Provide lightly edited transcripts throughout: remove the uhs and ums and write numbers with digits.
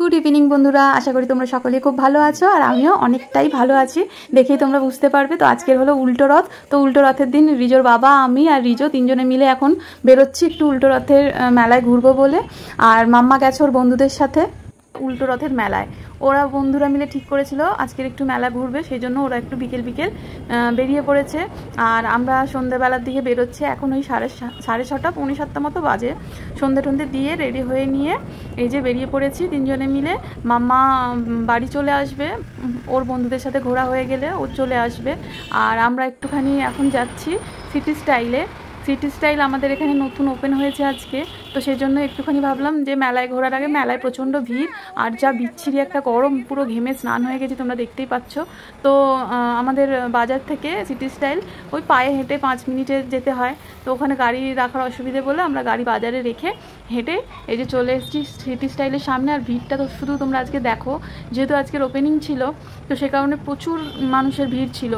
Good evening বন্ধুরা, আশা করি তোমরা সকলেই খুব ভালো আছো আর আমিও অনেকটাই ভালো আছি। দেখেই তোমরা বুঝতে পারবে। তো আজকের হলো উল্টো রথ। তো উল্টো রথের দিন রিজোর বাবা, আমি আর রিজো তিনজনে মিলে এখন বেরোচ্ছি একটু উল্টো রথের মেলায় ঘুরবো বলে। আর মাম্মা গেছে ওর বন্ধুদের সাথে উল্টো রথের মেলায়। ওরা বন্ধুরা মিলে ঠিক করেছিল আজকের একটু মেলা ঘুরবে, সেই জন্য ওরা একটু বিকেল বিকেল বেরিয়ে পড়েছে। আর আমরা সন্ধ্যেবেলার দিকে বেরোচ্ছি। এখন ওই সাড়ে 6:30 পৌনে 7টা মতো বাজে। সন্ধ্যে টন্ধে দিয়ে রেডি হয়ে নিয়ে এই যে বেরিয়ে পড়েছি তিনজনে মিলে। মাম্মা বাড়ি চলে আসবে, ওর বন্ধুদের সাথে ঘোরা হয়ে গেলে ও চলে আসবে। আর আমরা একটুখানি এখন যাচ্ছি সিটি স্টাইলে। সিটি স্টাইল আমাদের এখানে নতুন ওপেন হয়েছে আজকে, তো সেই জন্য একটুখানি ভাবলাম যে মেলায় ঘোরার আগে, মেলায় প্রচণ্ড ভিড় আর যা বিচ্ছিরি একটা গরম, পুরো ঘেমে স্নান হয়ে গেছি, তোমরা দেখতেই পাচ্ছ। তো আমাদের বাজার থেকে সিটি স্টাইল ওই পায়ে হেঁটে 5 মিনিটে যেতে হয়। তো ওখানে গাড়ি রাখার অসুবিধে বলে আমরা গাড়ি বাজারে রেখে হেঁটে এই যে চলে এসেছি সিটি স্টাইলের সামনে। আর ভিড়টা তো শুধু তোমরা আজকে দেখো, যেহেতু আজকের ওপেনিং ছিল তো সে কারণে প্রচুর মানুষের ভিড় ছিল।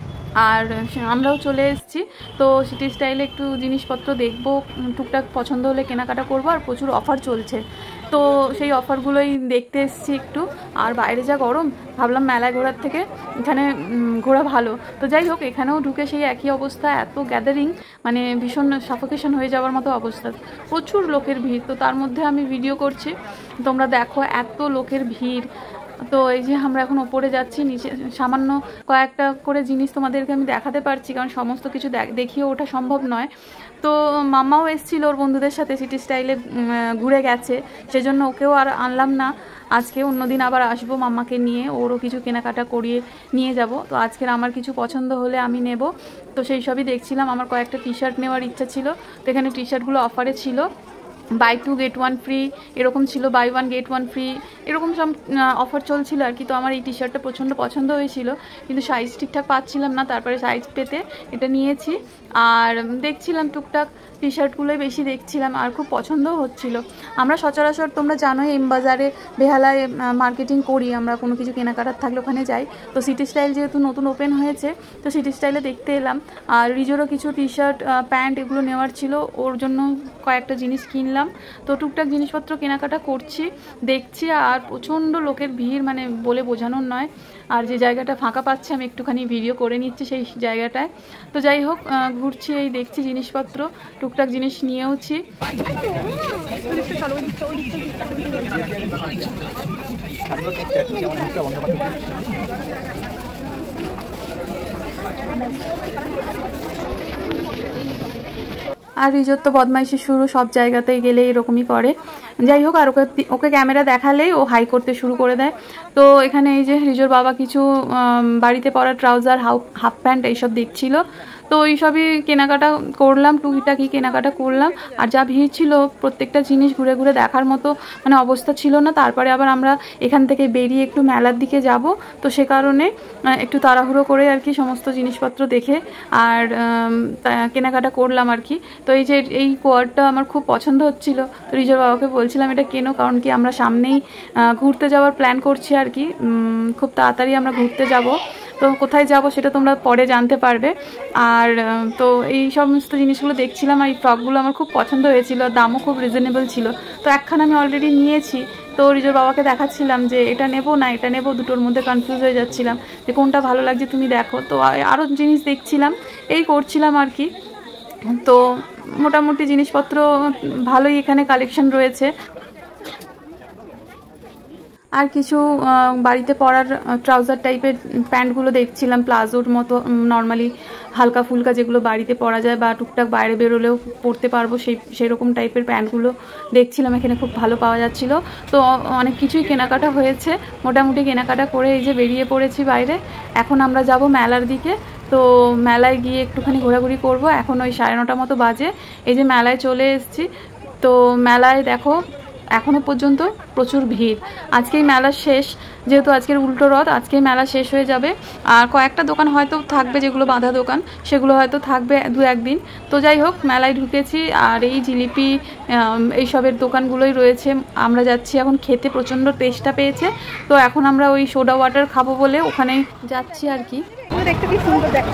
আর আমরাও চলে এসেছি। তো সিটি স্টাইলে একটু জিনিসপত্র দেখবো, টুকটাক পছন্দ হলে কেনাকাটা করবো। আর প্রচুর অফার চলছে, তো সেই অফারগুলোই দেখতে এসেছি একটু। আর বাইরে যা গরম, ভাবলাম মেলায় ঘোরার থেকে এখানে ঘোরা ভালো। তো যাই হোক, এখানেও ঢুকে সেই একই অবস্থা, এত গ্যাদারিং, মানে ভীষণ সাফোকেশন হয়ে যাওয়ার মতো অবস্থা, প্রচুর লোকের ভিড়। তো তার মধ্যে আমি ভিডিও করছি, তোমরা দেখো এত লোকের ভিড়। তো এই যে আমরা এখন ওপরে যাচ্ছি, নিচে সামান্য কয়েকটা করে জিনিস তোমাদেরকে আমি দেখাতে পারছি, কারণ সমস্ত কিছু দেখিয়ে ওঠা সম্ভব নয়। তো মাম্মাও এসেছিল ওর বন্ধুদের সাথে, সিটি স্টাইলে ঘুরে গেছে, সেজন্য ওকেও আর আনলাম না আজকে। অন্যদিন আবার আসবো মাম্মাকে নিয়ে, ওরও কিছু কেনাকাটা করিয়ে নিয়ে যাব। তো আজকের আমার কিছু পছন্দ হলে আমি নেব, তো সেই সবই দেখছিলাম। আমার কয়েকটা টি শার্ট নেওয়ার ইচ্ছা ছিল, তো এখানে টি শার্টগুলো অফারে ছিল, বাই 2 get 1 ফ্রি এরকম ছিল, বাই 1 get 1 ফ্রি এরকম সব অফার চলছিল আর কি। তো আমার এই টি শার্টটা প্রচণ্ড পছন্দ হয়েছিল, কিন্তু সাইজ ঠিকঠাক পাচ্ছিলাম না, তারপরে সাইজ পেতে এটা নিয়েছি। আর দেখছিলাম টুকটাক টি শার্টগুলোই বেশি দেখছিলাম, আর খুব পছন্দও হচ্ছিল। আমরা সচরাচর তোমরা জানোই এম বাজারে বেহালায় মার্কেটিং করি, আমরা কোনো কিছু কেনাকাটার থাকলে ওখানে যাই। তো সিটি স্টাইল যেহেতু নতুন ওপেন হয়েছে, তো সিটি স্টাইলে দেখতে এলাম। আর রিজোরও কিছু টি শার্ট প্যান্ট এগুলো নেওয়ার ছিল, ওর জন্য কয়েকটা জিনিস কিনলাম। তো টুকটাক জিনিসপত্র কেনাকাটা করছি, দেখছি। আর প্রচণ্ড লোকের ভিড়, মানে বলে বোঝানোর নয়। আর যে জায়গাটা ফাঁকা পাচ্ছে আমি একটুখানি ভিডিও করে নিচ্ছি সেই জায়গাটায়। তো যাই হোক, ঘুরছি, এই দেখছি জিনিসপত্র, টুকটাক জিনিস নিয়েওছি। আর রিজোর তো বদমাইশি শুরু, সব জায়গাতেই গেলে এরকমই করে। যাই হোক, আর ওকে ক্যামেরা দেখালেই ও হাই করতে শুরু করে দেয়। তো এখানে এই যে রিজোর বাবা কিছু বাড়িতে পরা ট্রাউজার, হাফ প্যান্ট এইসব দেখছিল। তো এইসবই কেনাকাটা করলাম, টুকিটাকি কেনাকাটা করলাম। আর যা ভিড় ছিল, প্রত্যেকটা জিনিস ঘুরে ঘুরে দেখার মতো মানে অবস্থা ছিল না। তারপরে আবার আমরা এখান থেকে বেরিয়ে একটু মেলার দিকে যাব, তো সে কারণে একটু তাড়াহুড়ো করে আর কি সমস্ত জিনিসপত্র দেখে আর কেনাকাটা করলাম আর কি। তো এই যে এই কোয়ারটা আমার খুব পছন্দ হচ্ছিল, তো রিজোর বাবাকে বলছিলাম এটা কেনো, কারণ কি আমরা সামনেই ঘুরতে যাওয়ার প্ল্যান করছি আর কি। খুব তাড়াতাড়ি আমরা ঘুরতে যাব, তো কোথায় যাব সেটা তোমরা পরে জানতে পারবে। আর তো এই সমস্ত জিনিসগুলো দেখছিলাম, আর এই ফ্রকগুলো আমার খুব পছন্দ হয়েছিল, দামও খুব রিজনেবল ছিল। তো একখানা আমি অলরেডি নিয়েছি, তো রিজোর বাবাকে দেখাচ্ছিলাম যে এটা নেব না এটা নেব, দুটোর মধ্যে কনফিউজ হয়ে যাচ্ছিলাম যে কোনটা ভালো লাগছে তুমি দেখো। তো আরও জিনিস দেখছিলাম, এই করছিলাম আর কি। তো মোটামুটি জিনিসপত্র ভালোই এখানে কালেকশন রয়েছে। আর কিছু বাড়িতে পরার ট্রাউজার টাইপের প্যান্টগুলো দেখছিলাম, প্লাজোর মতো নর্মালি হালকা ফুলকা যেগুলো বাড়িতে পরা যায় বা টুকটাক বাইরে বেরোলেও পরতে পারবো, সেই রকম টাইপের প্যান্টগুলো দেখছিলাম, এখানে খুব ভালো পাওয়া যাচ্ছিল। তো অনেক কিছুই কেনাকাটা হয়েছে, মোটামুটি কেনাকাটা করে এই যে বেরিয়ে পড়েছি বাইরে। এখন আমরা যাব মেলার দিকে। তো মেলায় গিয়ে একটুখানি ঘোরাঘুরি করব। এখন ওই 9:30 মতো বাজে, এই যে মেলায় চলে এসেছি। তো মেলায় দেখো এখনও পর্যন্ত প্রচুর ভিড়। আজকেই মেলা শেষ, যেহেতু আজকের উল্টো রথ, আজকেই মেলা শেষ হয়ে যাবে। আর কয়েকটা দোকান হয়তো থাকবে, যেগুলো বাঁধা দোকান সেগুলো হয়তো থাকবে 2-1 দিন। তো যাই হোক, মেলায় ঢুকেছি। আর এই জিলিপি এইসবের দোকানগুলোই রয়েছে। আমরা যাচ্ছি এখন খেতে, প্রচণ্ড টেস্টটা পেয়েছে। তো এখন আমরা ওই সোডা ওয়াটার খাবো বলে ওখানেই যাচ্ছি আর কি। দেখতে কি সুন্দর, দেখো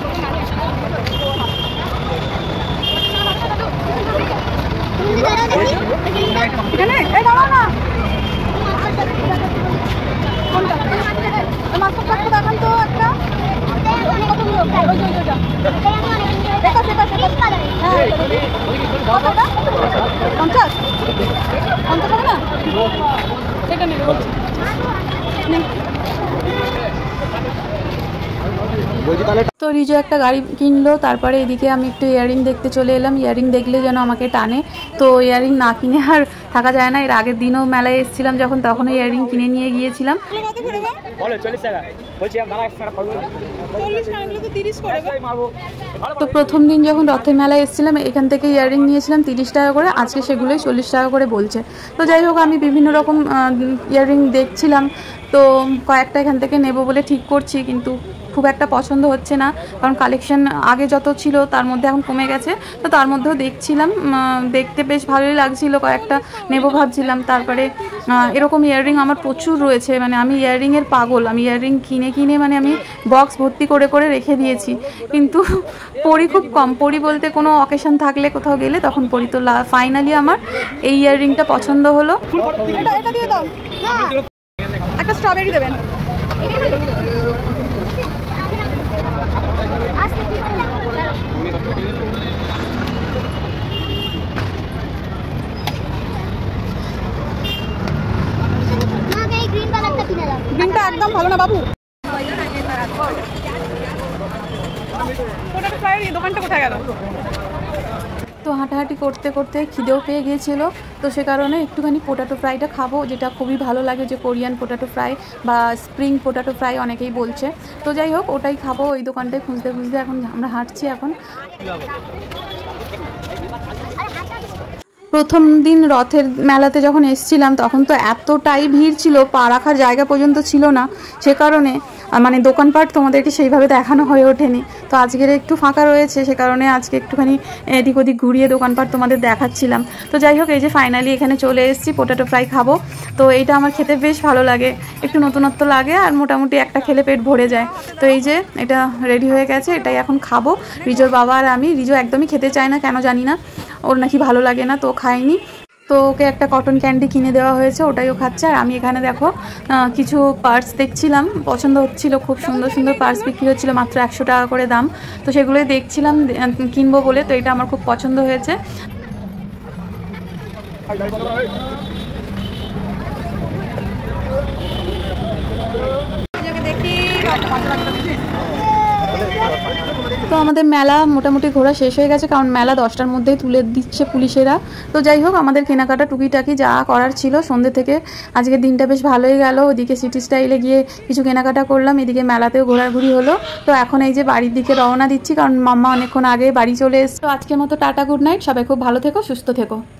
না এখানে এই দাঁড়াও না, কোনটা মাস্টার কার্ড দেখান তো একটা, পঞ্চাশ পঞ্চাশ হবে না, এটা নিল তো রিজু একটা গাড়ি কিনলো। তারপরে এদিকে আমি একটু ইয়ারিং দেখতে চলে এলাম। ইয়ারিং দেখলে যেন আমাকে টানে, তো ইয়ারিং না কিনে আর থাকা যায় না। এর আগের দিনও মেলায় এসেছিলাম যখন, তখনও ইয়ারিং কিনে নিয়ে গিয়েছিলাম। তো প্রথম দিন যখন রথের মেলায় এসেছিলাম এখান থেকে ইয়ারিং নিয়েছিলাম 30 টাকা করে, আজকে সেগুলোই 40 টাকা করে বলছে। তো যাই হোক, আমি বিভিন্ন রকম ইয়ারিং দেখছিলাম, তো কয়েকটা এখান থেকে নেব বলে ঠিক করছি, কিন্তু খুব একটা পছন্দ হচ্ছে না, কারণ কালেকশন আগে যত ছিল তার মধ্যে এখন কমে গেছে। তো তার মধ্যেও দেখছিলাম, দেখতে বেশ ভালোই লাগছিল, কয়েকটা নেব ভাবছিলাম। তারপরে এরকম ইয়াররিং আমার প্রচুর রয়েছে, মানে আমি ইয়াররিংয়ের পাগল। আমি ইয়াররিং কিনে কিনে মানে আমি বক্স ভর্তি করে করে রেখে দিয়েছি, কিন্তু পরি খুব কম। পরি বলতে কোনো অকেশন থাকলে কোথাও গেলে তখন পরি। তো ফাইনালি আমার এই ইয়াররিংটা পছন্দ হলো। এটা দিয়ে দাও, একটা স্ট্রবেরি দেবেন। গ্রিনটা একদম ভালো না বাবু। দোকানটা কোথায় গেল? তো হাঁটাহাঁটি করতে করতে খিদেও পেয়ে গিয়েছিল, তো সে কারণে একটুখানি পোটাটো ফ্রাইটা খাবো, যেটা খুবই ভালো লাগে, যে কোরিয়ান পোটাটো ফ্রাই বা স্প্রিং পোটাটো ফ্রাই অনেকেই বলছে। তো যাই হোক, ওটাই খাবো। ওই দোকানটায় খুঁজতে খুঁজতে এখন আমরা হাঁটছি। এখন প্রথম দিন রথের মেলাতে যখন এসেছিলাম তখন তো এতটাই ভিড় ছিল, পা রাখার জায়গা পর্যন্ত ছিল না, সে কারণে মানে দোকানপাট তোমাদেরকে সেইভাবে দেখানো হয়ে ওঠেনি। তো আজকের একটু ফাঁকা রয়েছে, সে কারণে আজকে একটুখানি এদিক ওদিক ঘুরিয়ে দোকানপাট তোমাদের দেখাচ্ছিলাম। তো যাই হোক, এই যে ফাইনালি এখানে চলে এসেছি, পোটাটো ফ্রাই খাবো। তো এইটা আমার খেতে বেশ ভালো লাগে, একটু নতুনত্ব লাগে, আর মোটামুটি একটা খেলে পেট ভরে যায়। তো এই যে এটা রেডি হয়ে গেছে, এটাই এখন খাবো রিজোর বাবা আর আমি। রিজো একদমই খেতে চায় না, কেন জানি না, ওর নাকি ভালো লাগে না, তো খায়নি। তো ওকে একটা কটন ক্যান্ডি কিনে দেওয়া হয়েছে, ওটাইও খাচ্ছে। আর আমি এখানে দেখো কিছু পার্স দেখছিলাম, পছন্দ হচ্ছিল, খুব সুন্দর সুন্দর পার্স বিক্রি হচ্ছিল, মাত্র 100 টাকা করে দাম। তো সেগুলোই দেখছিলাম কিনবো বলে, তো এটা আমার খুব পছন্দ হয়েছে। তো আমাদের মেলা মোটামুটি ঘোরা শেষ হয়ে গেছে, কারণ মেলা 10টার মধ্যেই তুলে দিচ্ছে পুলিশেরা। তো যাই হোক, আমাদের কেনাকাটা টুকিটাকি যা করার ছিল সন্ধ্যে থেকে, আজকের দিনটা বেশ ভালোই গেল। ওদিকে সিটি স্টাইলে গিয়ে কিছু কেনাকাটা করলাম, এদিকে মেলাতেও ঘোরাঘুরি হলো। তো এখন এই যে বাড়ির দিকে রওনা দিচ্ছি, কারণ মাম্মা অনেকক্ষণ আগে বাড়ি চলে এসছে। তো আজকের মতো টাটা, গুড নাইট, সবাই খুব ভালো থেকো, সুস্থ থেকো।